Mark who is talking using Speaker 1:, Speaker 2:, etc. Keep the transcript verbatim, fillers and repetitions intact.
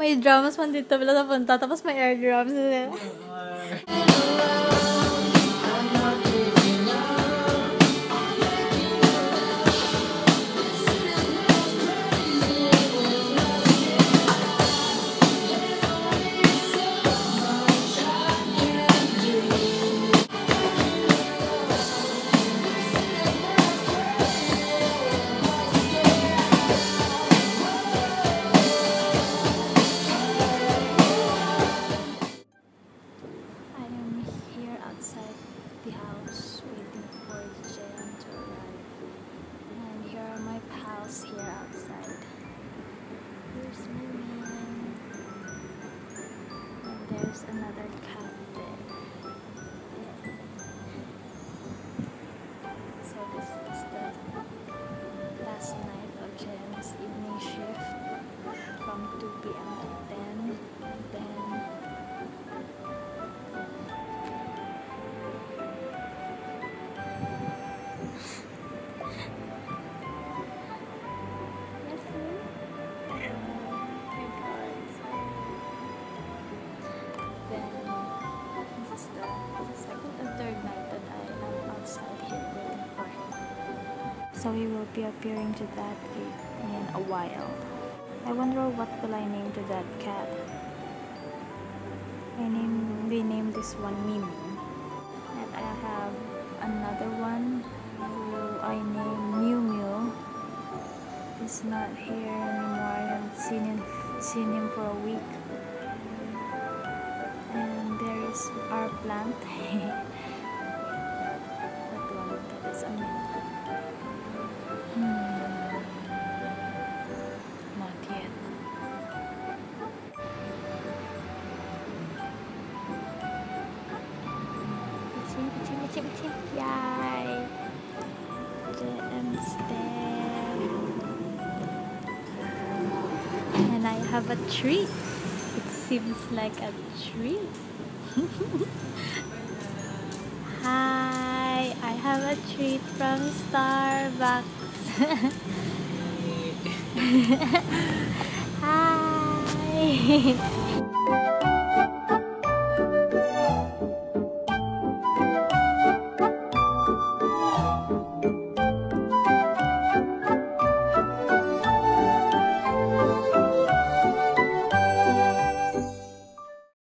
Speaker 1: May drums man dito pala sa punta, tapos may air drums. The house waiting for Jen to arrive, and here are my pals here outside. Here's Mimi, and there's another cat there. So this is the last night of Jen's evening shift from two p m to ten. Then so we will be appearing to that gate in a while. I wonder what will I name to that cat. I name we name this one Mimi, and I have another one who I name Mew Mew. He's not here anymore. I haven't seen him seen him for a week. And there is our plant. That one, that is a mint. Hmm. Not yet. It's him, it's him, it's him, it's him. Yay! J M step. And I have a treat. It seems like a treat. Hi, I have a treat from Starbucks. Hi.